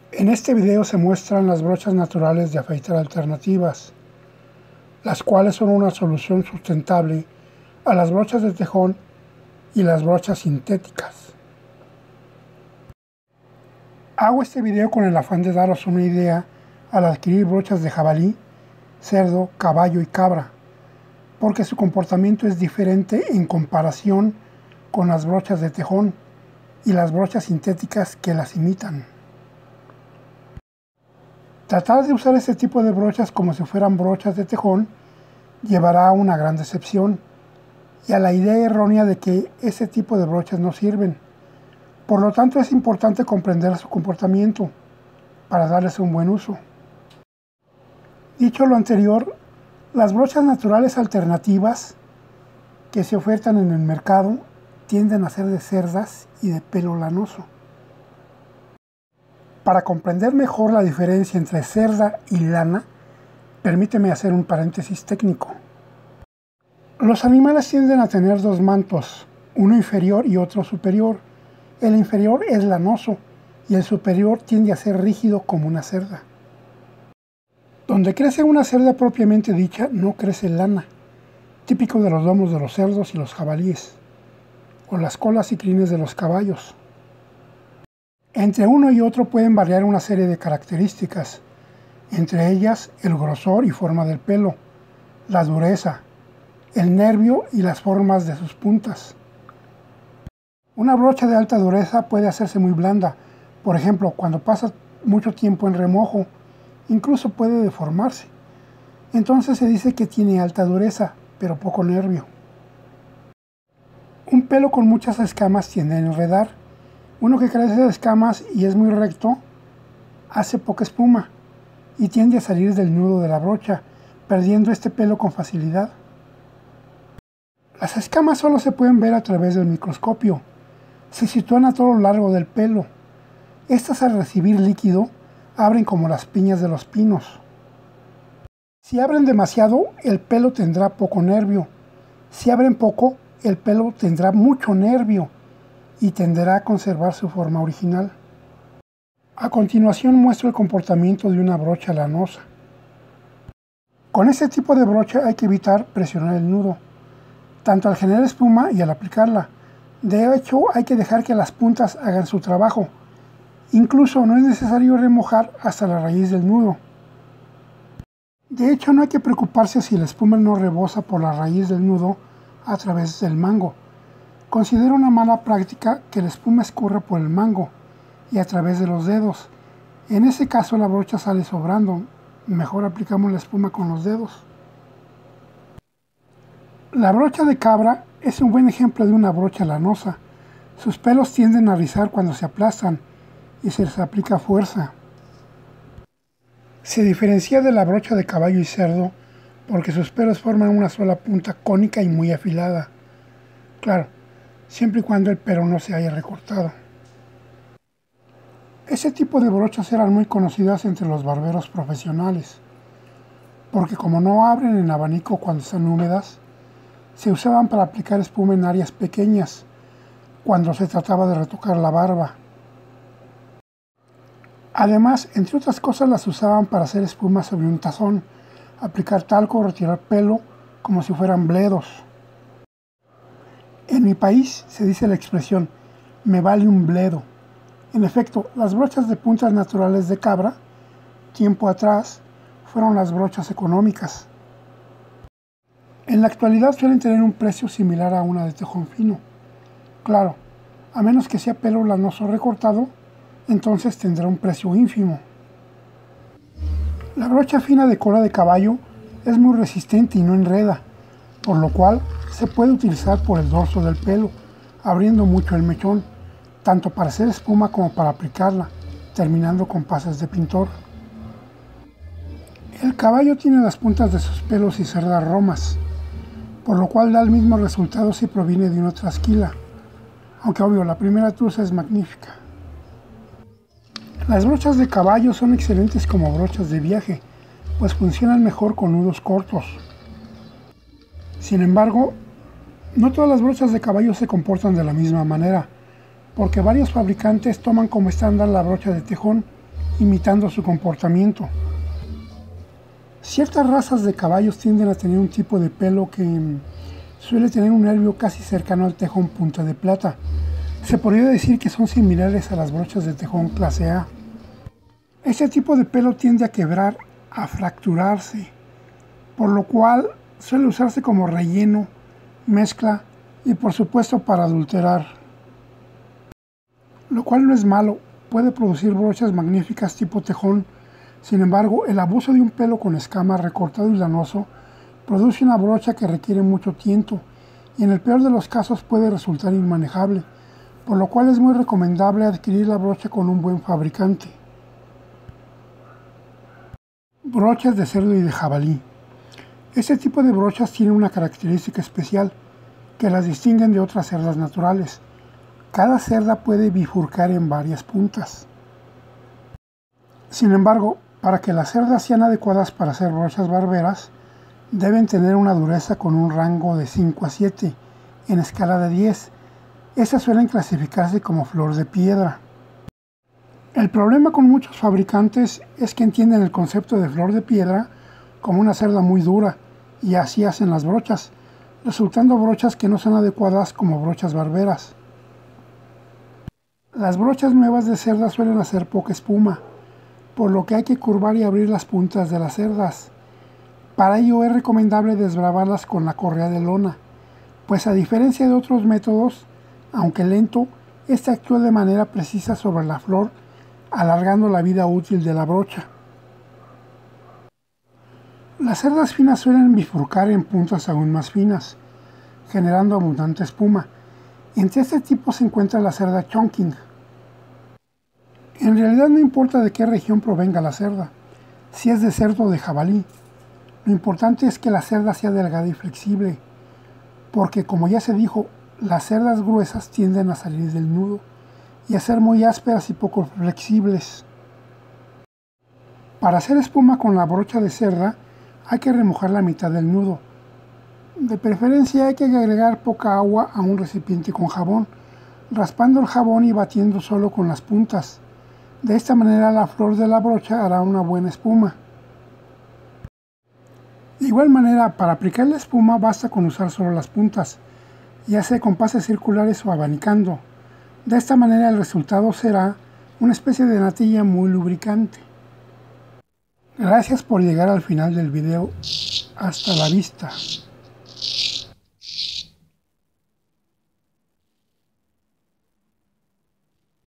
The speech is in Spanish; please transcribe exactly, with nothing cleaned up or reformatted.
En este video se muestran las brochas naturales de afeitar alternativas, las cuales son una solución sustentable a las brochas de tejón y las brochas sintéticas. Hago este video con el afán de daros una idea al adquirir brochas de jabalí, cerdo, caballo y cabra, porque su comportamiento es diferente en comparación con las brochas de tejón y las brochas sintéticas que las imitan. Tratar de usar este tipo de brochas como si fueran brochas de tejón llevará a una gran decepción y a la idea errónea de que ese tipo de brochas no sirven. Por lo tanto, es importante comprender su comportamiento para darles un buen uso. Dicho lo anterior, las brochas naturales alternativas que se ofertan en el mercado tienden a ser de cerdas y de pelo lanoso. Para comprender mejor la diferencia entre cerda y lana, permíteme hacer un paréntesis técnico. Los animales tienden a tener dos mantos, uno inferior y otro superior. El inferior es lanoso y el superior tiende a ser rígido como una cerda. Donde crece una cerda propiamente dicha, no crece lana, típico de los lomos de los cerdos y los jabalíes, o las colas y crines de los caballos. Entre uno y otro pueden variar una serie de características, entre ellas el grosor y forma del pelo, la dureza, el nervio y las formas de sus puntas. Una brocha de alta dureza puede hacerse muy blanda, por ejemplo, cuando pasa mucho tiempo en remojo, incluso puede deformarse. Entonces se dice que tiene alta dureza, pero poco nervio. Un pelo con muchas escamas tiende a enredar. Uno que carece de escamas y es muy recto, hace poca espuma y tiende a salir del nudo de la brocha, perdiendo este pelo con facilidad. Las escamas solo se pueden ver a través del microscopio. Se sitúan a todo lo largo del pelo. Estas, al recibir líquido, abren como las piñas de los pinos. Si abren demasiado, el pelo tendrá poco nervio. Si abren poco, el pelo tendrá mucho nervio y tenderá a conservar su forma original. A continuación muestro el comportamiento de una brocha lanosa. Con este tipo de brocha hay que evitar presionar el nudo, tanto al generar espuma y al aplicarla. De hecho, hay que dejar que las puntas hagan su trabajo. Incluso no es necesario remojar hasta la raíz del nudo. De hecho, no hay que preocuparse si la espuma no rebosa por la raíz del nudo a través del mango. Considero una mala práctica que la espuma escurra por el mango y a través de los dedos. En ese caso la brocha sale sobrando. Mejor aplicamos la espuma con los dedos. La brocha de cabra es un buen ejemplo de una brocha lanosa. Sus pelos tienden a rizar cuando se aplastan y se les aplica fuerza. Se diferencia de la brocha de caballo y cerdo porque sus pelos forman una sola punta cónica y muy afilada. Claro, siempre y cuando el pelo no se haya recortado. Ese tipo de brochas eran muy conocidas entre los barberos profesionales, porque como no abren en abanico cuando están húmedas, se usaban para aplicar espuma en áreas pequeñas, cuando se trataba de retocar la barba. Además, entre otras cosas, las usaban para hacer espuma sobre un tazón, aplicar talco o retirar pelo como si fueran bledos. En mi país se dice la expresión, me vale un bledo. En efecto, las brochas de puntas naturales de cabra, tiempo atrás, fueron las brochas económicas. En la actualidad suelen tener un precio similar a una de tejón fino. Claro, a menos que sea pelo lanoso recortado, entonces tendrá un precio ínfimo. La brocha fina de cola de caballo es muy resistente y no enreda, por lo cual se puede utilizar por el dorso del pelo, abriendo mucho el mechón, tanto para hacer espuma como para aplicarla, terminando con pasas de pintor. El caballo tiene las puntas de sus pelos y cerdas romas, por lo cual da el mismo resultado si proviene de una trasquila, aunque obvio la primera truza es magnífica. Las brochas de caballo son excelentes como brochas de viaje, pues funcionan mejor con nudos cortos. Sin embargo, no todas las brochas de caballo se comportan de la misma manera, porque varios fabricantes toman como estándar la brocha de tejón imitando su comportamiento. Ciertas razas de caballos tienden a tener un tipo de pelo que suele tener un nervio casi cercano al tejón punta de plata. Se podría decir que son similares a las brochas de tejón clase A. Este tipo de pelo tiende a quebrar, a fracturarse, por lo cual suele usarse como relleno, mezcla y por supuesto para adulterar. Lo cual no es malo, puede producir brochas magníficas tipo tejón. Sin embargo, el abuso de un pelo con escamas recortado y lanoso produce una brocha que requiere mucho tiento y en el peor de los casos puede resultar inmanejable, por lo cual es muy recomendable adquirir la brocha con un buen fabricante. Brochas de cerdo y de jabalí. Este tipo de brochas tiene una característica especial que las distinguen de otras cerdas naturales. Cada cerda puede bifurcar en varias puntas. Sin embargo, para que las cerdas sean adecuadas para hacer brochas barberas, deben tener una dureza con un rango de cinco a siete, en escala de diez. Estas suelen clasificarse como flor de piedra. El problema con muchos fabricantes es que entienden el concepto de flor de piedra como una cerda muy dura, y así hacen las brochas, resultando brochas que no son adecuadas como brochas barberas. Las brochas nuevas de cerda suelen hacer poca espuma, por lo que hay que curvar y abrir las puntas de las cerdas. Para ello es recomendable desbravarlas con la correa de lona, pues a diferencia de otros métodos, aunque lento, este actúa de manera precisa sobre la flor, alargando la vida útil de la brocha. Las cerdas finas suelen bifurcar en puntas aún más finas, generando abundante espuma. Entre este tipo se encuentra la cerda chunking. En realidad no importa de qué región provenga la cerda, si es de cerdo o de jabalí. Lo importante es que la cerda sea delgada y flexible, porque como ya se dijo, las cerdas gruesas tienden a salir del nudo y a ser muy ásperas y poco flexibles. Para hacer espuma con la brocha de cerda hay que remojar la mitad del nudo. De preferencia hay que agregar poca agua a un recipiente con jabón, raspando el jabón y batiendo solo con las puntas. De esta manera la flor de la brocha hará una buena espuma. De igual manera, para aplicar la espuma basta con usar solo las puntas, ya sea con pases circulares o abanicando. De esta manera el resultado será una especie de natilla muy lubricante. Gracias por llegar al final del video. Hasta la vista.